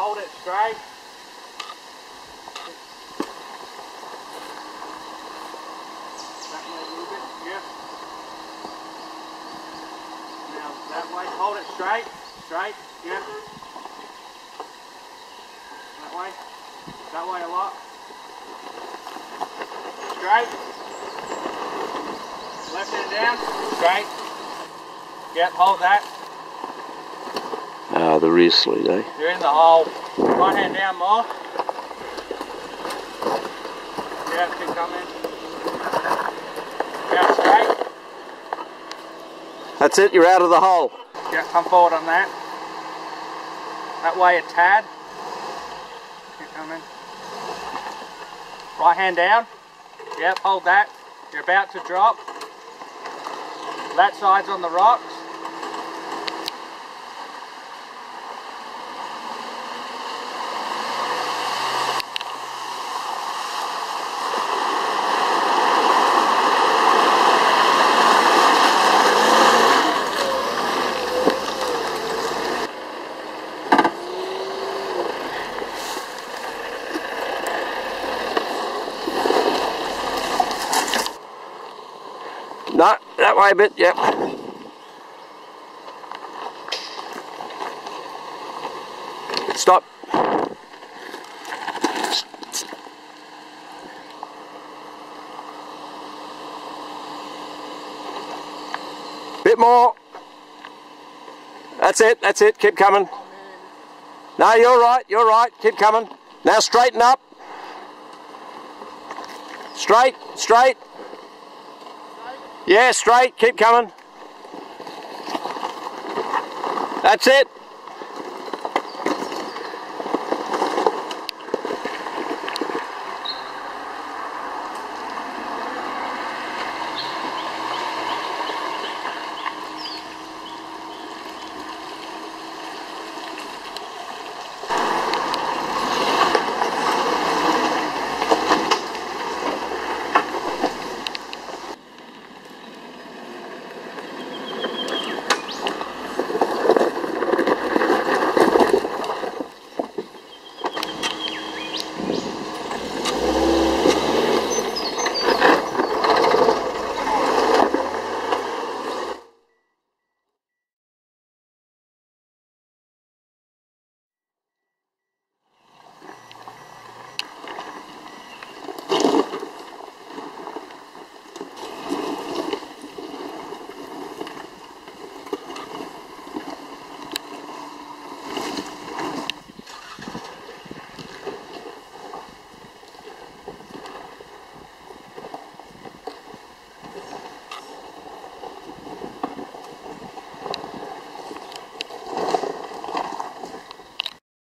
hold it straight. That way a little bit, yep. Now that way, hold it straight, yep. That way a lot. Straight. Left hand down, straight. Yep, hold that. Ah, the rear sleeve, eh? You're in the hole. Right hand down more. Yeah, keep coming. Yeah, straight. That's it, you're out of the hole. Yeah, come forward on that. That way a tad. Keep coming. Right hand down. Yep, hold that. You're about to drop. That side's on the rocks. No, that way a bit, yep. Stop. Bit more. That's it, keep coming. No, you're right, keep coming. Now straighten up. Straight. Yeah, straight, keep coming. That's it.